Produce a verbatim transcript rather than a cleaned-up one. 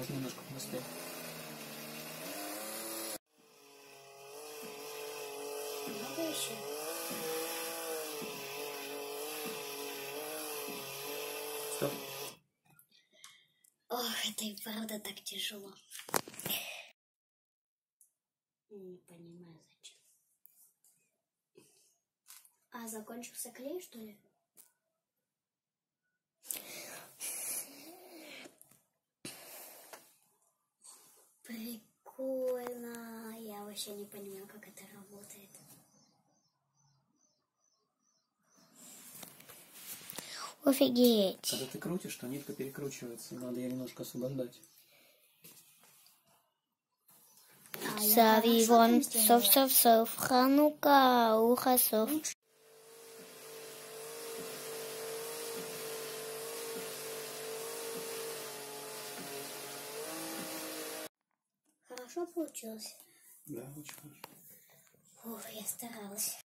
можно немножко побыстрее. Много еще? Стоп. Ох, это и правда так тяжело. Не понимаю, зачем. А, закончился клей, что ли? Прикольно. Я вообще не понимаю, как это работает. Офигеть. Когда ты крутишь, то нитка перекручивается, и надо ее немножко освобождать. А Савивон, сов, сов, сов, ханука, уха, сов. Хорошо получилось. Да, очень хорошо. Ох, я старалась.